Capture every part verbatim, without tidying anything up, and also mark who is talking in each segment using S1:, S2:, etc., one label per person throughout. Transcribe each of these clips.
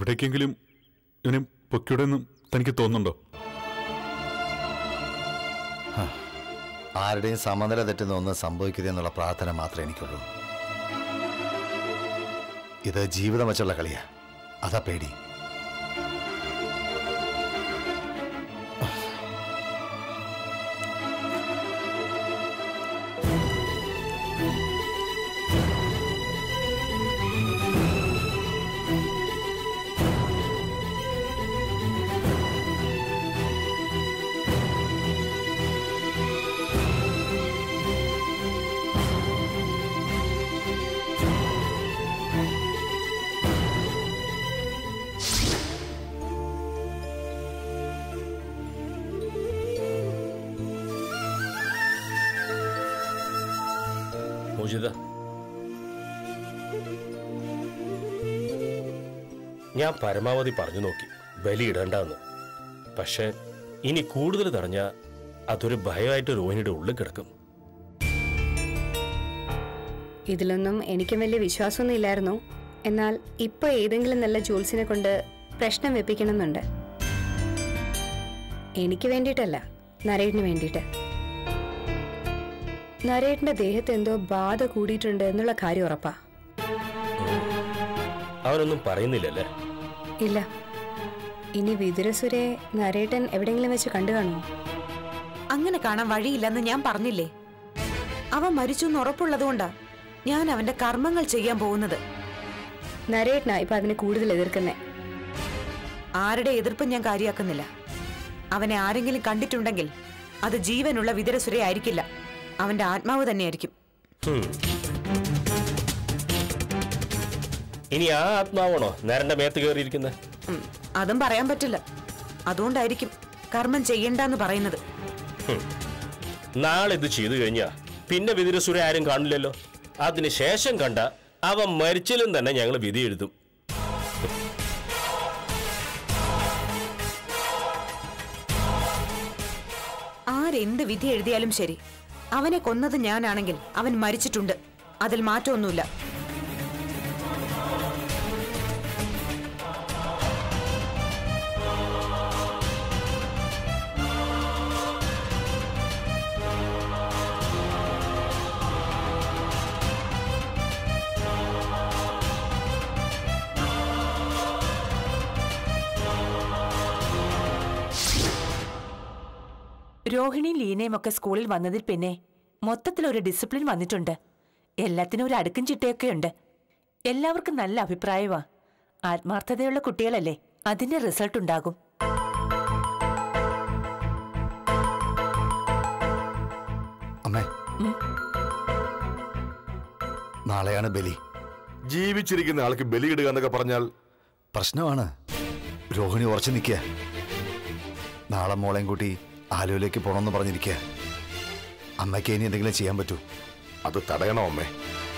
S1: എവിടേക്കെങ്കിലും ഇവനെ പൊക്കിയുടെന്നും തനിക്ക് തോന്നുന്നുണ്ടോ?
S2: ആരുടെയും സമനില തെറ്റുന്ന ഒന്നും സംഭവിക്കുക എന്നുള്ള പ്രാർത്ഥന മാത്രമേ എനിക്കുള്ളൂ. ഇത് ജീവിതം വെച്ചുള്ള കളിയാ, അതാ പേടി.
S3: ഞാൻ പരമാവധി പറഞ്ഞു നോക്കി ബലിയിടണ്ടെന്ന്. പക്ഷെ ഇനി കൂടുതൽ തടഞ്ഞ അതൊരു ഭയമായിട്ട് രോഹിണിയുടെ ഉള്ളിൽ കിടക്കും.
S4: ഇതിലൊന്നും എനിക്കും വലിയ വിശ്വാസമൊന്നും ഇല്ലായിരുന്നു. എന്നാൽ ഇപ്പൊ ഏതെങ്കിലും നല്ല ജോത്സ്യനെ കൊണ്ട് പ്രശ്നം വെപ്പിക്കണമെന്നുണ്ട്. എനിക്ക് വേണ്ടിയിട്ടല്ല, നരേട്ടന് വേണ്ടിയിട്ട്. നരേട്ടന്റെ ദേഹത്ത് എന്തോ ബാധ കൂടിയിട്ടുണ്ട് എന്നുള്ള കാര്യം ഉറപ്പാ.
S3: അവനൊന്നും പറയുന്നില്ലല്ലേ?
S4: ഇല്ല. ഇനി വിതുരസുരെ നരേട്ടൻ എവിടെയെങ്കിലും വെച്ച് കണ്ടു കാണുമോ?
S5: അങ്ങനെ കാണാൻ വഴിയില്ലെന്ന് ഞാൻ പറഞ്ഞില്ലേ. അവൻ മരിച്ചു എന്ന് ഉറപ്പുള്ളതുകൊണ്ടാ ഞാൻ അവന്റെ കർമ്മങ്ങൾ ചെയ്യാൻ പോകുന്നത്.
S4: നരേട്ടനാ ഇപ്പൊ അതിനെ കൂടുതൽ എതിർക്കുന്നേ.
S5: ആരുടെ എതിർപ്പും ഞാൻ കാര്യമാക്കുന്നില്ല. അവനെ ആരെങ്കിലും കണ്ടിട്ടുണ്ടെങ്കിൽ അത് ജീവനുള്ള വിതുരസുര ആയിരിക്കില്ല, അവന്റെ ആത്മാവ് തന്നെയായിരിക്കും.
S3: ഇനി ആ ആത്മാവാണോ നരന്റെ മേത്ത് കയറിയിരിക്കുന്നത്?
S5: അതും പറയാൻ പറ്റില്ല. അതുകൊണ്ടായിരിക്കും കർമ്മം ചെയ്യണ്ടെന്ന് പറയുന്നത്.
S3: നാളെ ഇത് ചെയ്തു കഴിഞ്ഞാ പിന്നെ വിതുരസുര ആരും കാണില്ലല്ലോ. അതിനുശേഷം കണ്ട അവൻ മരിച്ചിലും തന്നെ ഞങ്ങൾ വിധി എഴുതും.
S5: ആരെന്ത് വിധി എഴുതിയാലും ശരി, അവനെ കൊന്നത് ഞാനാണെങ്കിൽ അവൻ മരിച്ചിട്ടുണ്ട്. അതിൽ മാറ്റമൊന്നുമില്ല.
S6: രോഹിണിയും ലീനയും ഒക്കെ സ്കൂളിൽ വന്നതിൽ പിന്നെ മൊത്തത്തിലൊരു ഡിസിപ്ലിൻ വന്നിട്ടുണ്ട്. എല്ലാത്തിനും ഒരു അടുക്കും ചിട്ടയൊക്കെയുണ്ട്. എല്ലാവർക്കും നല്ല അഭിപ്രായമാ. ആത്മാർത്ഥതയുള്ള കുട്ടികളല്ലേ, അതിന്റെ റിസൾട്ട് ഉണ്ടാകും.
S2: അമ്മേ, നാളെയാണ് ബലി.
S7: ജീവിച്ചിരിക്കുന്ന ആൾക്ക് ബലിയിടുക എന്നൊക്കെ പറഞ്ഞാൽ
S2: പ്രശ്നമാണ്. രോഹിണി ഉറച്ചു നിൽക്കുക. നാളെ മോളെയും കൂട്ടി ആലുവിലേക്ക് പോണമെന്ന് പറഞ്ഞിരിക്കുക. അമ്മയ്ക്ക് ഇനി എന്തെങ്കിലും ചെയ്യാൻ പറ്റൂ?
S7: അത് തടയണോ അമ്മേ?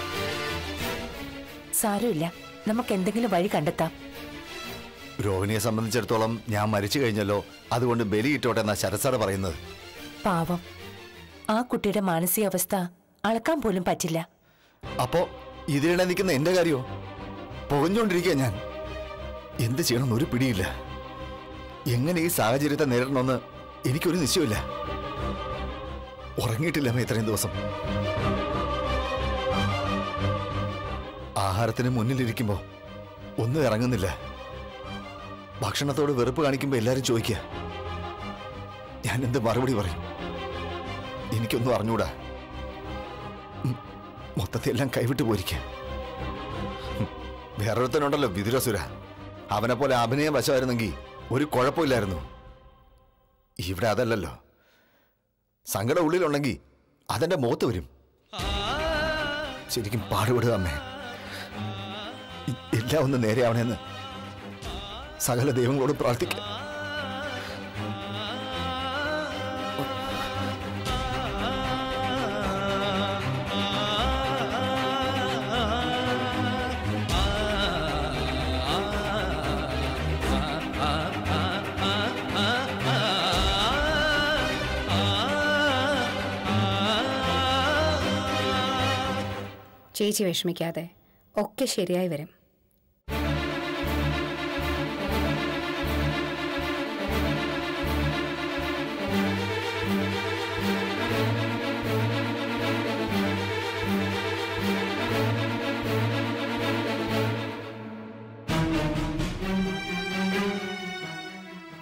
S6: സാരമില്ല, നമുക്ക് എന്തെങ്കിലും വഴി കണ്ടെത്താം.
S2: രോഹിണിയെ സംബന്ധിച്ചിടത്തോളം ഞാൻ മരിച്ചു കഴിഞ്ഞല്ലോ, അതുകൊണ്ട് ബലിയിട്ടോട്ടെ എന്നാ ശരസാറ് പറയുന്നത്.
S6: പാവം, ആ കുട്ടിയുടെ മാനസികാവസ്ഥ അളക്കാൻ പോലും പറ്റില്ല.
S2: അപ്പോ ഇതിനിടെ നിൽക്കുന്ന എന്റെ കാര്യമോ? പുകഞ്ഞുകൊണ്ടിരിക്കുക ഞാൻ. എന്ത് ചെയ്യണമെന്ന് ഒരു പിടിയില്ല. എങ്ങനെ ഈ സാഹചര്യത്തെ നേരിടണമെന്ന് എനിക്കൊരു നിശ്ചയമില്ല. ഉറങ്ങിയിട്ടില്ല അമ്മ ഇത്രയും ദിവസം. ആഹാരത്തിന് മുന്നിലിരിക്കുമ്പോ ഒന്നും ഇറങ്ങുന്നില്ല. ഭക്ഷണത്തോട് വെറുപ്പ് കാണിക്കുമ്പോ എല്ലാരും ചോദിക്കുക, ഞാൻ എന്ത് മറുപടി പറയും? എനിക്കൊന്നും അറിഞ്ഞൂടാ. മൊത്തത്തിൽ എല്ലാം കൈവിട്ടു പോയിരിക്കുക. വേറൊരുത്തനുണ്ടല്ലോ വിതുരസുര, അവനെ പോലെ അഭിനയം വശമായിരുന്നെങ്കിൽ ഒരു കുഴപ്പമില്ലായിരുന്നു. ഇവിടെ അതല്ലല്ലോ. സങ്കടം ഉള്ളിലുണ്ടെങ്കിൽ അതെന്റെ മുഖത്ത് വരും. ശരിക്കും പാടുപെടുക അമ്മേ. എല്ലാം ഒന്ന് നേരെയാവണമെന്ന് സകല ദൈവങ്ങളോട് പ്രാർത്ഥിക്കാം.
S4: ചേച്ചി വിഷമിക്കാതെ, ഒക്കെ ശരിയായി വരും.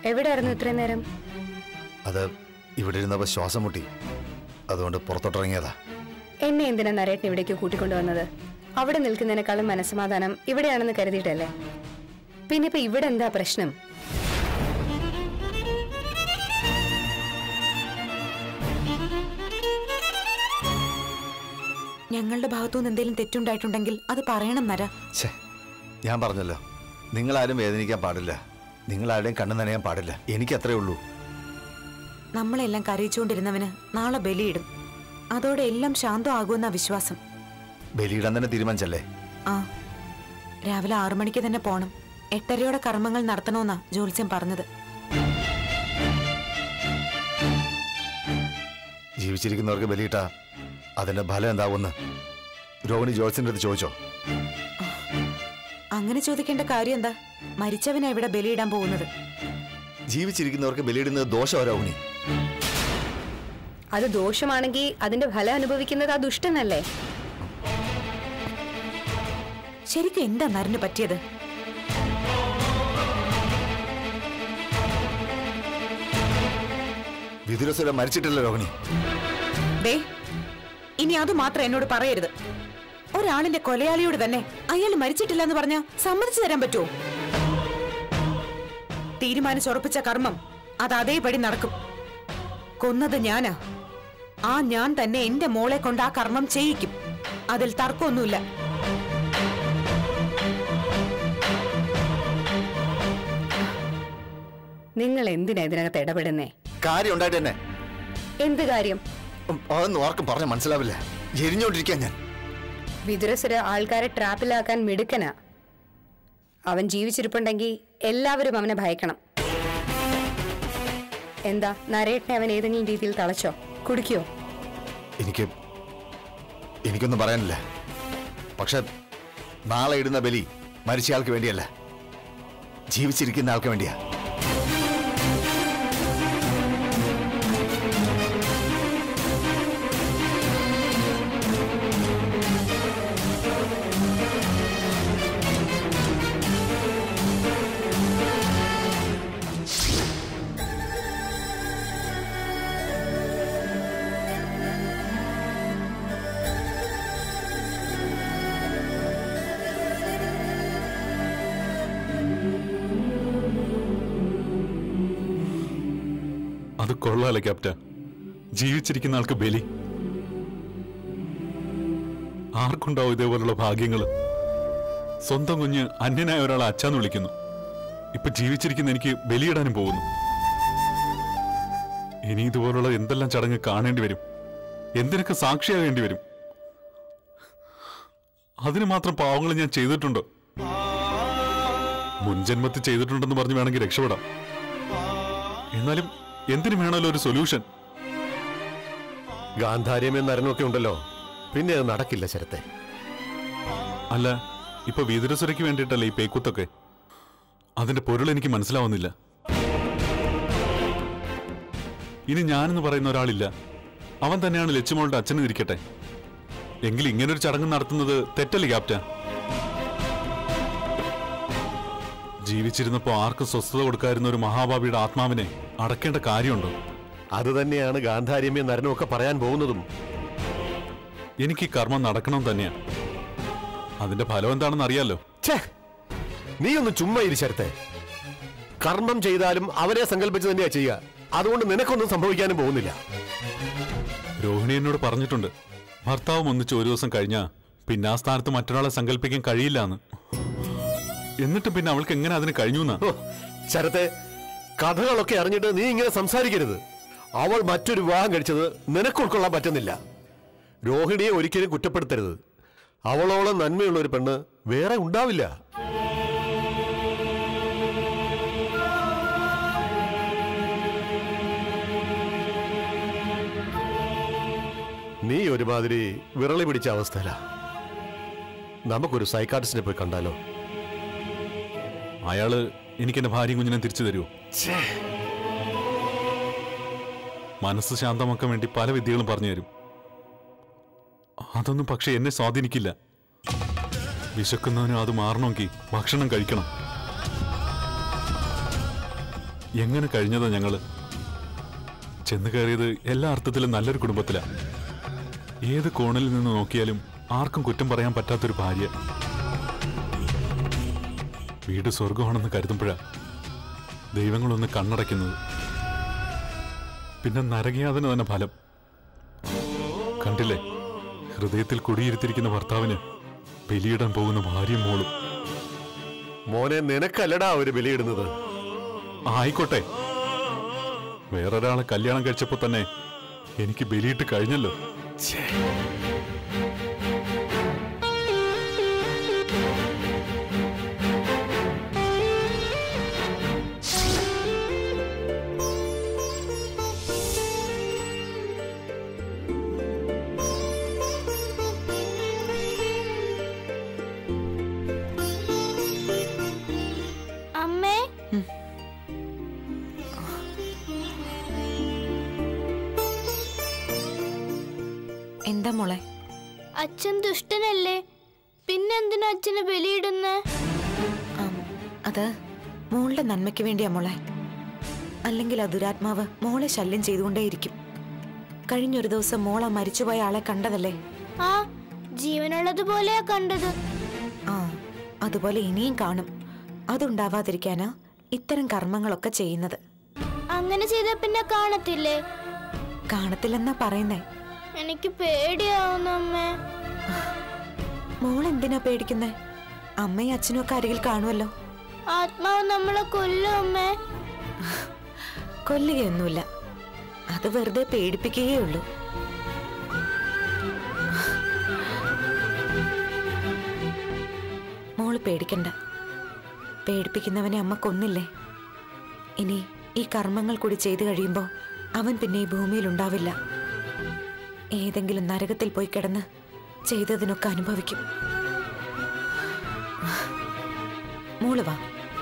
S4: എവിടെയായിരുന്നു ഇത്രയും നേരം?
S2: അത് ഇവിടെ ഇരുന്നപ്പോൾ ശ്വാസം മുട്ടി, അതുകൊണ്ട് പുറത്തോട്ടിറങ്ങിയതാ.
S4: എന്നെ എന്തിനാ നരേട്ടൻ ഇവിടേക്ക് കൂട്ടിക്കൊണ്ടുവന്നത്? അവിടെ നിൽക്കുന്നതിനേക്കാളും മനസ്സമാധാനം ഇവിടെയാണെന്ന് കരുതിയിട്ടല്ലേ? പിന്നെ ഇപ്പൊ ഇവിടെ എന്താ പ്രശ്നം?
S5: ഞങ്ങളുടെ ഭാഗത്തുനിന്ന് എന്തെങ്കിലും തെറ്റുണ്ടായിട്ടുണ്ടെങ്കിൽ അത് പറയണം നര.
S2: ഛേ, ഞാൻ പറഞ്ഞല്ലോ, നിങ്ങളാരും വേദനിക്കാൻ പാടില്ല, നിങ്ങളാരുടെയും കണ്ണു നനയാൻ പാടില്ല. എനിക്ക് അത്രേ ഉള്ളൂ.
S5: നമ്മളെല്ലാം കരയിച്ചുകൊണ്ടിരുന്നവന് നാളെ ബലിയിടും. അതോടെ എല്ലാം ശാന്തമാകുമെന്ന വിശ്വാസം.
S2: ബലിയിടാൻ തന്നെ തീരുമാനിച്ചല്ലേ?
S5: ആ, രാവിലെ ആറു മണിക്ക് തന്നെ പോണം. എട്ടരയോടെ കർമ്മങ്ങൾ നടത്തണമെന്നാ ജ്യോത്സ്യം പറഞ്ഞത്.
S2: ജീവിച്ചിരിക്കുന്നവർക്ക് ബലിയിട്ടാ അതിന്റെ ഫലം എന്താവുമെന്ന് രോഹിണി ജ്യോത്സ്യന്റെ അടുത്ത് ചോദിച്ചോ?
S5: അങ്ങനെ ചോദിക്കേണ്ട കാര്യം എന്താ? മരിച്ചവനാ ഇവിടെ ബലിയിടാൻ പോകുന്നത്.
S2: ജീവിച്ചിരിക്കുന്നവർക്ക് ബലിയിടുന്നത് ദോഷമോ രോഹിണി?
S4: അത് ദോഷമാണെങ്കിൽ അതിന്റെ ഫലം അനുഭവിക്കുന്നത് ആ ദുഷ്ടനല്ലേ?
S5: ശരിക്കും എന്താ നരന് പറ്റിയത്?
S2: വിദുരസുര മരിച്ചിട്ടില്ല രോഹിണി.
S5: ദേ, ഇനി അത് മാത്രം എന്നോട് പറയരുത്. ഒരാളിന്റെ കൊലയാളിയോട് തന്നെ അയാൾ മരിച്ചിട്ടില്ല എന്ന് പറഞ്ഞാ സമ്മതിച്ചു തരാൻ പറ്റുമോ? തീരുമാനിച്ചുറപ്പിച്ച കർമ്മം അത് അതേപടി നടക്കും. കൊന്നത് ഞാനാ. ആ ഞാൻ തന്നെ എന്റെ മോളെ കൊണ്ട് ആ കർമ്മം ചെയ്യിക്കും. അതിൽ തർക്കമൊന്നുമില്ല.
S4: നിങ്ങൾ എന്തിനാ ഇതിനകത്ത് ഇടപെടുന്നേ?
S2: കാര്യം ഉണ്ടായിട്ട് തന്നെ.
S4: എന്ത് കാര്യം?
S2: അതൊന്നും ആർക്കും പറഞ്ഞ മനസ്സിലാവില്ല. എരിഞ്ഞോണ്ടിരിക്കാൻ ഞാൻ.
S4: വിദുരസുര ആൾക്കാരെ ട്രാപ്പിലാക്കാൻ മിടുക്കനാ. അവൻ ജീവിച്ചിരിപ്പുണ്ടെങ്കിൽ എല്ലാവരും അവനെ ഭയക്കണം. എന്താ നരേട്ടനെ അവൻ ഏതെങ്കിലും രീതിയിൽ തളച്ചോ? കുടിക്കോ?
S2: എനിക്ക് എനിക്കൊന്നും പറയാനില്ല. പക്ഷെ നാളെ ഇടുന്ന ബലി മരിച്ചയാൾക്ക് വേണ്ടിയല്ല, ജീവിച്ചിരിക്കുന്ന ആൾക്ക് വേണ്ടിയാ.
S1: അത് കൊള്ളാലേ ക്യാപ്റ്റൻ, ജീവിച്ചിരിക്കുന്ന ആൾക്ക് ബലി. ആർക്കുണ്ടാവും ഇതേപോലുള്ള ഭാഗ്യങ്ങള്? സ്വന്തം കുഞ്ഞ് അന്യനായ ഒരാളെ അച്ഛാന്ന് വിളിക്കുന്നു. ഇപ്പൊ ജീവിച്ചിരിക്കുന്ന എനിക്ക് ബലിയിടാനും പോകുന്നു. ഇനി ഇതുപോലുള്ള എന്തെല്ലാം ചടങ്ങ് കാണേണ്ടി വരും, എന്തിനൊക്കെ സാക്ഷിയാകേണ്ടി വരും. അതിന് മാത്രം പാവങ്ങൾ ഞാൻ ചെയ്തിട്ടുണ്ടോ? മുൻജന്മത്തിൽ ചെയ്തിട്ടുണ്ടെന്ന് പറഞ്ഞ് വേണമെങ്കിൽ രക്ഷപ്പെടാം. എന്നാലും എന്തിനു വേണമല്ലോ ഒരു സൊല്യൂഷൻ.
S8: ഗാന്ധാര്യം നരനൊക്കെ ഉണ്ടല്ലോ, പിന്നെ അത് നടക്കില്ല ശരത്തെ.
S1: അല്ല, ഇപ്പൊ വീതരസുരയ്ക്ക് വേണ്ടിയിട്ടല്ലേ ഈ പേക്കുത്തൊക്കെ? അതിന്റെ പൊരുൾ എനിക്ക് മനസ്സിലാവുന്നില്ല. ഇനി ഞാനെന്ന് പറയുന്ന ഒരാളില്ല, അവൻ തന്നെയാണ് ലച്ചുമോളുടെ അച്ഛനും ഇരിക്കട്ടെ. എങ്കിൽ ഇങ്ങനൊരു ചടങ്ങ് നടത്തുന്നത് തെറ്റല്ലേ ക്യാപ്റ്റൻ? ജീവിച്ചിരുന്നപ്പോ ആർക്കും സ്വസ്ഥത കൊടുക്കാതിരുന്ന ഒരു മഹാഭാവിയുടെ ആത്മാവിനെ അടക്കേണ്ട കാര്യമുണ്ടോ?
S8: അത് തന്നെയാണ് ഗാന്ധാര്യമേ നരനൊക്കെ പറയാൻ പോകുന്നതും.
S1: എനിക്ക് കർമ്മം നടക്കണം തന്നെയാ. അതിന്റെ ഫലം എന്താണെന്ന് അറിയാലോ.
S8: നീ ഒന്ന് ചുമ്മാ ഇരി ശരത്തെ. കർമ്മം ചെയ്താലും അവരെ സങ്കല്പിച്ച് തന്നെയാ ചെയ്യുക. അതുകൊണ്ട് നിനക്കൊന്നും സംഭവിക്കാനും പോകുന്നില്ല.
S1: രോഹിണി എന്നോട് പറഞ്ഞിട്ടുണ്ട്, ഭർത്താവും ഒന്നിച്ച് ഒരു ദിവസം കഴിഞ്ഞാ പിന്നെ ആ സ്ഥാനത്ത് മറ്റൊരാളെ സങ്കല്പിക്കാൻ കഴിയില്ല എന്ന്. എന്നിട്ട് പിന്നെ അവൾക്ക് എങ്ങനെ അതിന് കഴിഞ്ഞു എന്നാ?
S8: ശരത്തെ, കഥകളൊക്കെ അറിഞ്ഞിട്ട് നീ ഇങ്ങനെ സംസാരിക്കരുത്. അവൾ മറ്റൊരു വിവാഹം കഴിച്ചത് നിനക്ക് ഉൾക്കൊള്ളാൻ പറ്റുന്നില്ല. രോഹിണിയെ ഒരിക്കലും കുറ്റപ്പെടുത്തരുത്. അവളോളം നന്മയുള്ള ഒരു പെണ്ണ് വേറെ ഉണ്ടാവില്ല. നീ ഒരുമാതിരി വിറളി പിടിച്ച അവസ്ഥയില. നമുക്കൊരു സൈക്കാട്രിസ്റ്റിനെ പോയി കണ്ടാലോ?
S1: അയാള് എനിക്ക് എന്റെ ഭാര്യയും കുഞ്ഞിനെ തിരിച്ചു തരുമോ? മനസ്സ് ശാന്തമാക്കാൻ വേണ്ടി പല വിദ്യകളും പറഞ്ഞു തരും. അതൊന്നും പക്ഷെ എന്നെ സ്വാധീനിക്കില്ല. വിശക്കുന്നവനും അത് മാറണമെങ്കിൽ ഭക്ഷണം കഴിക്കണം. എങ്ങനെ കഴിഞ്ഞതാ ഞങ്ങള്? ചെന്ന് കയറിയത് എല്ലാ അർത്ഥത്തിലും നല്ലൊരു കുടുംബത്തിലാ. ഏത് കോണിൽ നിന്ന് നോക്കിയാലും ആർക്കും കുറ്റം പറയാൻ പറ്റാത്തൊരു ഭാര്യ. വീട് സ്വർഗമാണെന്ന് കരുതുമ്പോഴാ ദൈവങ്ങളൊന്ന് കണ്ണടയ്ക്കുന്നത്. പിന്നെ നരകയാതന തന്നെ ഫലം. കണ്ടില്ലേ, ഹൃദയത്തിൽ കുടിയിരുത്തിരിക്കുന്ന ഭർത്താവിന് ബലിയിടാൻ പോകുന്ന ഭാര്യയും മോളും.
S8: മോനെ, നിനക്കല്ലടാ അവര് ബലിയിടുന്നത്.
S1: ആയിക്കോട്ടെ, വേറൊരാളെ കല്യാണം കഴിച്ചപ്പോ തന്നെ എനിക്ക് ബലിയിട്ട് കഴിഞ്ഞല്ലോ.
S5: എന്താ മോളെ?
S9: അച്ഛൻ ദുഷ്ടനല്ലേ, പിന്നെന്തിനാ അച്ഛനെ ബലിയിടുന്നേ?
S5: അത് മോളുടെ നന്മയ്ക്ക് വേണ്ടിയാ മോളെ. അല്ലെങ്കിൽ ആ ദുരാത്മാവ് മോളെ ശല്യം ചെയ്തുകൊണ്ടേയിരിക്കും. കഴിഞ്ഞൊരു ദിവസം മോളെ മരിച്ചുപോയ ആളെ കണ്ടതല്ലേ?
S9: ആ, ജീവനുള്ളതുപോലെയാ കണ്ടത്.
S5: ആ, അതുപോലെ ഇനിയും കാണും. അതുണ്ടാവാതിരിക്കാനാ ഇത്തരം കർമ്മങ്ങളൊക്കെ ചെയ്യുന്നത്.
S9: അങ്ങനെ ചെയ്ത പിന്നെ കാണത്തില്ലേ?
S5: കാണത്തില്ലെന്നാ പറയുന്നേ.
S9: എനിക്ക് പേടിയാവുന്നു അമ്മേ.
S5: മോൾ എന്തിനാ പേടിക്കുന്നേ? അമ്മയും അച്ഛനും ഒക്കെ അരികിൽ കാണുമല്ലോ.
S9: ആത്മാവ് നമ്മളെ കൊല്ലും അമ്മേ.
S5: കൊല്ലുകയൊന്നുമില്ല, അത് വെറുതെ പേടിപ്പിക്കുകയേ ഉള്ളൂ. മോള് പേടിക്കണ്ട. പേടിപ്പിക്കുന്നവനെ അമ്മ കൊന്നില്ലേ? ഇനി ഈ കർമ്മങ്ങൾ കൂടി ചെയ്തു കഴിയുമ്പോൾ അവൻ പിന്നെ ഈ ഭൂമിയിൽ ഉണ്ടാവില്ല. ഏതെങ്കിലും നരകത്തിൽ പോയി കിടന്ന് ചെയ്തതിനൊക്കെ അനുഭവിക്കും. മോള് വാ.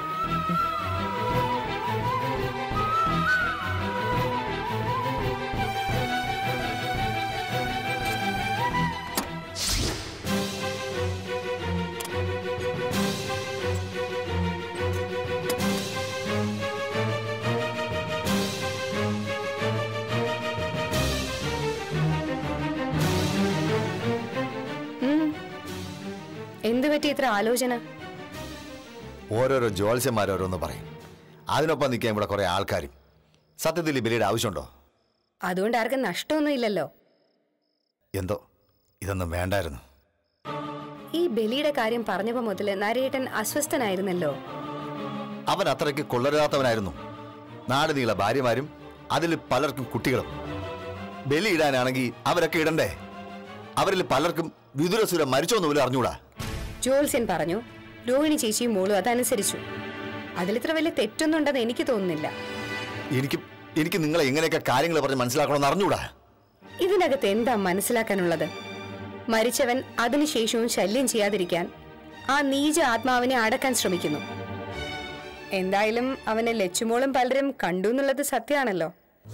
S4: എന്ത് പറ്റി ഇത്ര ആലോചന?
S2: ഓരോരോ ജ്യോത്സ്യന്മാരോരോന്ന് പറയും, അതിനൊപ്പം നിൽക്കാൻ ഇവിടെ കുറെ ആൾക്കാരും. സത്യത്തിൽ ഈ ബലിയുടെ ആവശ്യമുണ്ടോ?
S4: അതുകൊണ്ട് ആർക്കും നഷ്ടമൊന്നും ഇല്ലല്ലോ.
S2: എന്തോ ഇതൊന്നും വേണ്ടായിരുന്നു.
S4: ഈ ബലിയുടെ കാര്യം പറഞ്ഞപ്പോ മുതല് നരേട്ടൻ അസ്വസ്ഥനായിരുന്നല്ലോ.
S2: അവൻ അത്രയ്ക്ക് കൊള്ളരുതാത്തവനായിരുന്നു. നാട് നീള ഭാര്യമാരും അതിൽ പലർക്കും കുട്ടികളും. ബലിയിടാനാണെങ്കിൽ അവരൊക്കെ ഇടണ്ടേ? അവരിൽ പലർക്കും വിദുരസുരം മരിച്ചോന്ന് പോലും അറിഞ്ഞൂടാ.
S4: ജോത്സ്യൻ പറഞ്ഞു, രോഹിണി ചേച്ചിയും മോളും അതനുസരിച്ചു. അതിലിത്ര വലിയ തെറ്റൊന്നും ഉണ്ടെന്ന് എനിക്ക് തോന്നുന്നില്ല.
S2: എനിക്ക് എനിക്ക് നിങ്ങളെ എങ്ങനെയൊക്കെ കാര്യങ്ങൾ പറഞ്ഞ് മനസ്സിലാക്കണമെന്ന് അറിഞ്ഞൂടാ.
S4: ഇതിനകത്ത് എന്താ മനസ്സിലാക്കാനുള്ളത്? മരിച്ചവൻ അതിനുശേഷവും ശല്യം ചെയ്യാതിരിക്കാൻ ആ നീച ആത്മാവിനെ അടക്കാൻ ശ്രമിക്കുന്നു. എന്തായാലും അവനെ ലച്ചുമോളും പലരും കണ്ടു എന്നുള്ളത് സത്യമാണല്ലോ.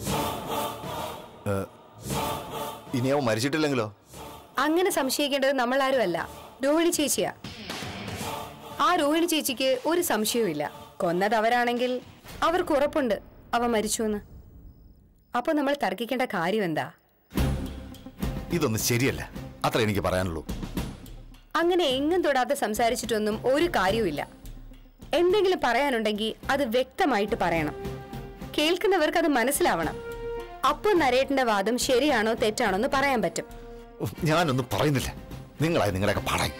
S2: ഇനി അവൻ മരിച്ചിട്ടില്ലെങ്കിലോ?
S4: അങ്ങനെ സംശയിക്കേണ്ടത് നമ്മൾ ആരുമല്ല, രോഹിണി ചേച്ചിയാ. ആ രോഹിണി ചേച്ചിക്ക് ഒരു സംശയവും ഇല്ല. കൊന്നത് അവരാണെങ്കിൽ അവർക്ക് ഉറപ്പുണ്ട് അവ മരിച്ചുവെന്ന്. അപ്പൊ നമ്മൾ തർക്കിക്കേണ്ട കാര്യം എന്താ?
S2: ഇതൊന്നും ശരിയല്ല, അത്ര എനിക്ക് പറയാനുള്ളൂ.
S4: അങ്ങനെ എങ്ങും തൊടാതെ സംസാരിച്ചിട്ടൊന്നും ഒരു കാര്യവുമില്ല. എന്തെങ്കിലും പറയാനുണ്ടെങ്കിൽ അത് വ്യക്തമായിട്ട് പറയണം. കേൾക്കുന്നവർക്ക് അത് മനസ്സിലാവണം. അപ്പോൾ നരേട്ടന്റെ വാദം ശരിയാണോ തെറ്റാണോ എന്ന് പറയാൻ പറ്റും.
S2: ഞാനൊന്നും പറയുന്നില്ല, നിങ്ങളായി നിങ്ങളെയൊക്കെ പാടായി.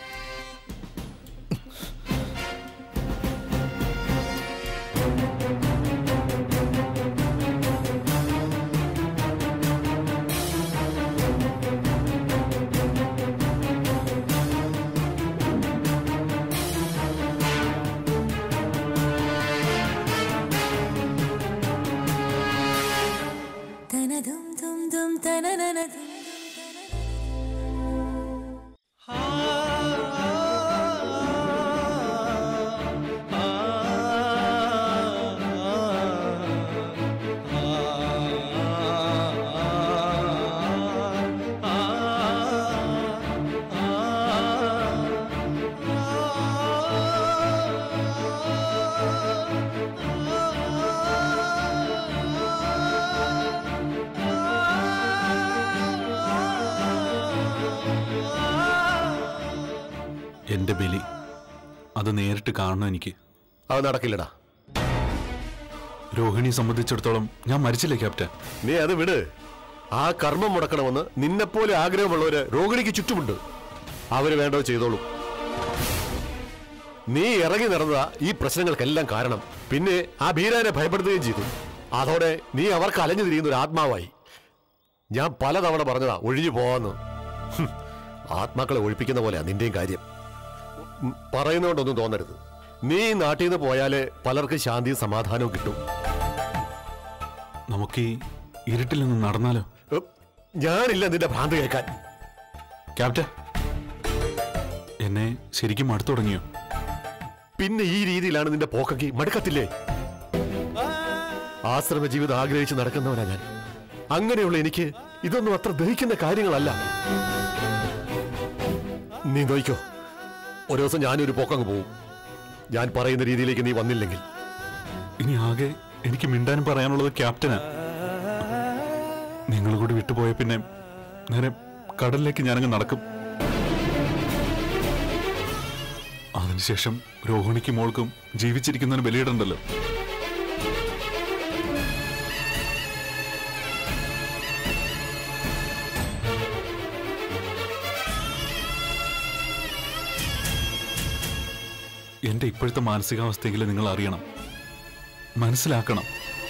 S1: എന്റെ ബലി അത് നേരിട്ട് കാണണം എനിക്ക്.
S8: അത് നടക്കില്ലടാ.
S1: രോഹിണിയെ സംബന്ധിച്ചിടത്തോളം ഞാൻ മരിച്ചില്ലേ ക്യാപ്റ്റൻ?
S8: നീ അത് വിട്. ആ കർമ്മം മുടക്കണമെന്ന് നിന്നെപ്പോലെ ആഗ്രഹമുള്ളവര് രോഹിണിക്ക് ചുറ്റുമുണ്ട്. അവര് വേണ്ടത് ചെയ്തോളൂ. നീ ഇറങ്ങി നടന്നതാ ഈ പ്രശ്നങ്ങൾക്കെല്ലാം കാരണം. പിന്നെ ആ ഭീരാനെ ഭയപ്പെടുത്തുകയും ചെയ്തു. അതോടെ നീ അവർക്ക് അലഞ്ഞു തിരിയുന്ന ഒരു ആത്മാവായി. ഞാൻ പലതവണ പറഞ്ഞതാ ഒഴിഞ്ഞു പോവാന്ന്. ആത്മാക്കളെ ഒഴിപ്പിക്കുന്ന പോലെയാ നിന്റെയും കാര്യം. പറയുന്നതുകൊണ്ടൊന്നും തോന്നരുത്. നീ നാട്ടിൽ നിന്ന് പോയാലേ പലർക്കും ശാന്തിയും സമാധാനവും കിട്ടും.
S1: നമുക്ക് ഈ ഇരുട്ടിൽ നിന്ന് നടന്നാലോ?
S8: ഞാനില്ല നിന്റെ ഭ്രാന്ത് കേൾക്കാൻ.
S1: ക്യാപ്റ്റൻ, എന്നെ ശരിക്കും മടുത്തു തുടങ്ങിയോ?
S8: പിന്നെ ഈ രീതിയിലാണ് നിന്റെ പോക്കക്കി മടുക്കത്തില്ലേ? ആശ്രമ ജീവിതം ആഗ്രഹിച്ച് നടക്കുന്നവനാ ഞാൻ. അങ്ങനെയുള്ള എനിക്ക് ഇതൊന്നും അത്ര ദഹിക്കുന്ന കാര്യങ്ങളല്ല. നീ നോയിക്കോ, ഒരു ദിവസം ഞാനൊരു പോക്കങ്ങ് പോവും. ഞാൻ പറയുന്ന രീതിയിലേക്ക് നീ വന്നില്ലെങ്കിൽ.
S1: ഇനി ആകെ എനിക്ക് മിണ്ടാനും പറയാനുള്ളത് ക്യാപ്റ്റനാ. നിങ്ങൾ കൂടി വിട്ടുപോയ പിന്നെ നേരെ കടലിലേക്ക് ഞാനങ്ങ് നടക്കും. അതിനുശേഷം രോഹിണിക്കും മോൾക്കും ജീവിച്ചിരിക്കുന്നതിന് ബലിയിടണ്ടല്ലോ. എന്റെ ഇപ്പോഴത്തെ മാനസികാവസ്ഥയെങ്കിലും നിങ്ങൾ അറിയണം, മനസ്സിലാക്കണം.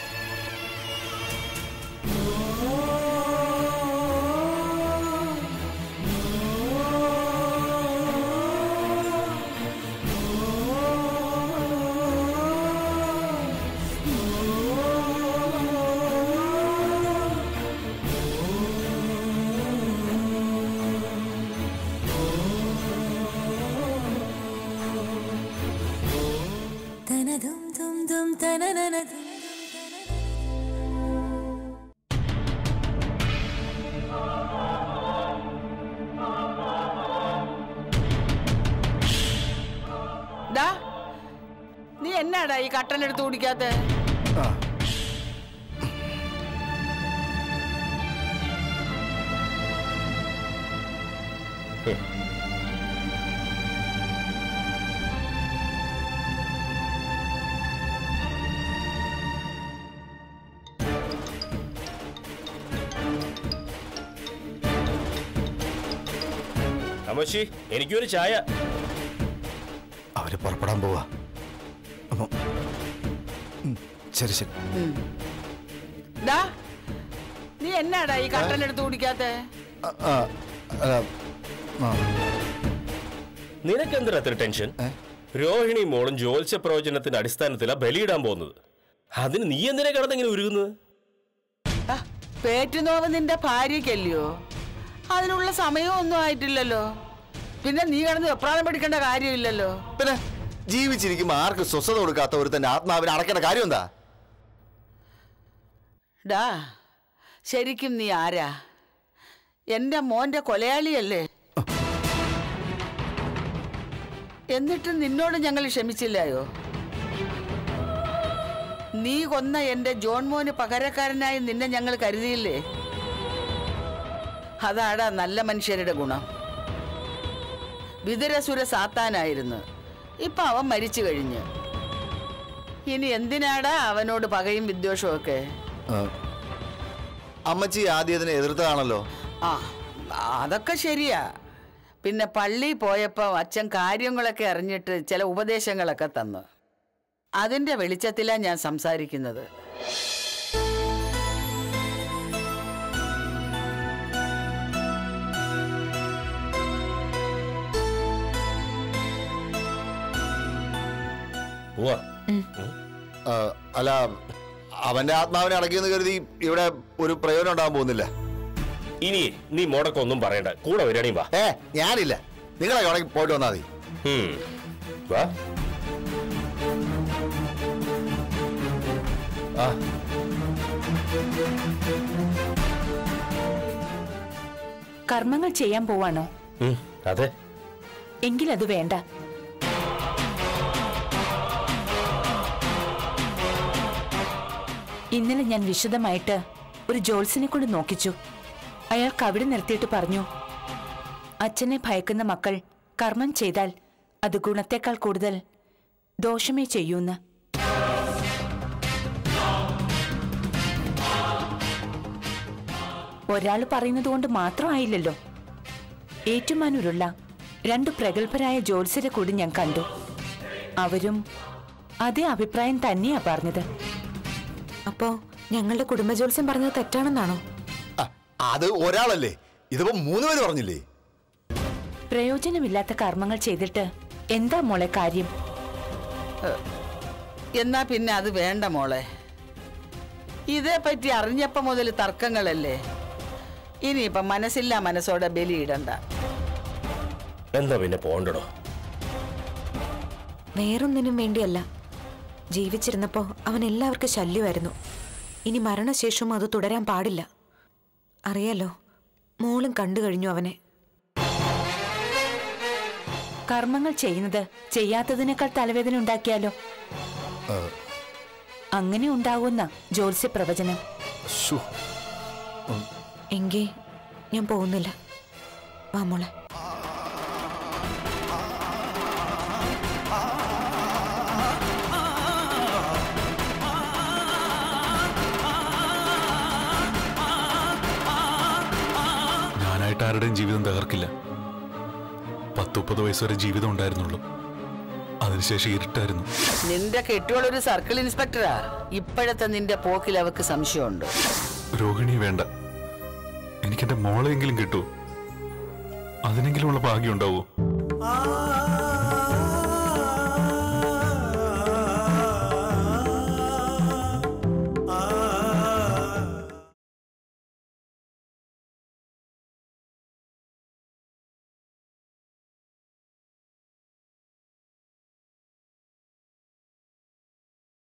S10: നീ എന്നാടാ ഈ കട്ടനെടുത്ത് കുടിക്കാത്ത?
S3: അമ്മച്ചി, എനിക്കൊരു ചായ.
S2: അവര് പുറപ്പെടാൻ പോവാ. ശരി ശരി.
S10: നീ എന്നാടാ ഈ കട്ടനെടുത്ത് കുടിക്കാത്ത?
S3: നിനക്കെന്തിനാ അത്ര ടെൻഷൻ? രോഹിണി മോളും ജ്യോത്സ്യ പ്രവചനത്തിന്റെ അടിസ്ഥാനത്തിലാ ബലിയിടാൻ പോകുന്നത്. അതിന് നീ എന്തിനാ കിടന്നെങ്ങനെ ഉരുകുന്നത്?
S10: പേറ്റുനോവ് നിന്റെ ഭാര്യക്കല്ലയോ? അതിനുള്ള സമയവും ഒന്നും ആയിട്ടില്ലല്ലോ. പിന്നെ നീ കിടന്ന് വെപ്രാളം പഠിക്കേണ്ട കാര്യമില്ലല്ലോ.
S2: പിന്നെ ജീവിച്ചിരിക്കുമ്പോ ആർക്ക് സ്വസ്ഥത കൊടുക്കാത്ത ഒരു തന്നെ ആത്മാവിനെ അടക്കേണ്ട കാര്യം എന്താ?
S10: ഡാ, ശരിക്കും നീ ആരാ? എന്റെ മോന്റെ കൊലയാളിയല്ലേ? എന്നിട്ട് നിന്നോട് ഞങ്ങൾ ക്ഷമിച്ചില്ലായോ? നീ കൊന്ന എന്റെ ജോൺ മോന് പകരക്കാരനായി നിന്നെ ഞങ്ങൾ കരുതിയില്ലേ? അതാടാ നല്ല മനുഷ്യരുടെ ഗുണം. വിതുരസുര സാത്താനായിരുന്നു, ഇപ്പൊ അവൻ മരിച്ചു കഴിഞ്ഞു. ഇനി എന്തിനാടാ അവനോട് പകയും വിദ്വേഷവും ഒക്കെ?
S2: അമ്മച്ചി ആദ്യം അതിനെ എതിർത്തതാണല്ലോ.
S10: ആ, അതൊക്കെ ശരിയാ. പിന്നെ പള്ളി പോയപ്പോ അച്ഛൻ കാര്യങ്ങളൊക്കെ അറിഞ്ഞിട്ട് ചില ഉപദേശങ്ങളൊക്കെ തന്നു. അതിന്റെ വെളിച്ചത്തിലാ ഞാൻ സംസാരിക്കുന്നത്.
S2: അല്ല, അവന്റെ ആത്മാവിനെ അടക്കിയെന്ന് കരുതി ഇവിടെ ഒരു പ്രയോജനം ഉണ്ടാകാൻ പോകുന്നില്ല.
S3: ഇനി നീ മുടക്കൊന്നും പറയണ്ട, കൂടെ വരികയാണെ വാ.
S2: ഏ ഞാനില്ല, നിങ്ങളെ കടക്ക് പോയിട്ട് വന്നാൽ മതി.
S3: വാ.
S6: കർമ്മങ്ങൾ ചെയ്യാൻ പോവാണോ?
S3: അതെ.
S6: എങ്കിലത് വേണ്ട. ഇന്നലെ ഞാൻ വിശദമായിട്ട് ഒരു ജോത്സ്യനെ കൊണ്ട് നോക്കിച്ചു. അയാൾക്ക് അവിടെ നിർത്തിയിട്ട് പറഞ്ഞു, അച്ഛനെ ഭയക്കുന്ന മക്കൾ കർമ്മം ചെയ്താൽ അത് ഗുണത്തേക്കാൾ കൂടുതൽ ദോഷമേ ചെയ്യൂന്ന്. ഒരാൾ പറയുന്നത് കൊണ്ട് മാത്രമായില്ലല്ലോ. ഏറ്റുമാനൂരുള്ള രണ്ടു പ്രഗത്ഭരായ ജ്യോത്സ്യരെ കൂടി ഞാൻ കണ്ടു. അവരും അതേ അഭിപ്രായം തന്നെയാ പറഞ്ഞത്.
S5: അപ്പോ ഞങ്ങളുടെ കുടുംബ ജ്യോത്സ്യം പറഞ്ഞത് തെറ്റാണെന്നാണോ?
S2: അത് ഒരാളല്ലേ, ഇതിപ്പോ മൂന്ന് പേര് പറഞ്ഞില്ലേ?
S6: പ്രയോജനമില്ലാത്ത കർമ്മങ്ങൾ ചെയ്തിട്ട് എന്താ മോളെ കാര്യം?
S10: എന്നാ പിന്നെ അത് വേണ്ട മോളെ. ഇതേപ്പറ്റി അറിഞ്ഞപ്പോ മുതൽ തർക്കങ്ങളല്ലേ. ഇനിയിപ്പം മനസ്സില്ലാ മനസ്സോടെ ബലിയിടണ്ട.
S3: എന്താ പിന്നെ പോണ്ടടോ?
S5: വേറൊന്നിനും വേണ്ടിയല്ല. ജീവിച്ചിരുന്നപ്പോ അവൻ എല്ലാവർക്കും ശല്യമായിരുന്നു. ഇനി മരണശേഷവും അത് തുടരാൻ പാടില്ല. അറിയാലോ, മോളും കണ്ടു കഴിഞ്ഞു അവനെ.
S6: കർമ്മങ്ങൾ ചെയ്യുന്നത് ചെയ്യാത്തതിനേക്കാൾ തലവേദന ഉണ്ടാക്കിയാലോ? അങ്ങനെ ഉണ്ടാകുന്ന ജ്യോത്സ്യ പ്രവചനം.
S5: എങ്കിൽ ഞാൻ പോകുന്നില്ല. വാ മോളെ.
S1: ഞാനായിട്ട് ആരുടെയും ജീവിതം തകർക്കില്ല. പത്തുമുപ്പത് വയസ്സ് വരെ ജീവിതം ഉണ്ടായിരുന്നുള്ളൂ. അതിനുശേഷം ഇരുട്ടായിരുന്നു.
S10: നിന്റെ കെട്ടിയോളൊരു സർക്കിൾ ഇൻസ്പെക്ടറാ. ഇപ്പോഴത്തെ നിന്റെ പോക്കിൽ അവക്ക് സംശയമുണ്ട്.
S1: രോഹിണി വേണ്ട, എനിക്കെന്റെ മോളെയെങ്കിലും കിട്ടൂ. അതിനെങ്കിലുമുള്ള ഭാഗ്യം ഉണ്ടാവൂ.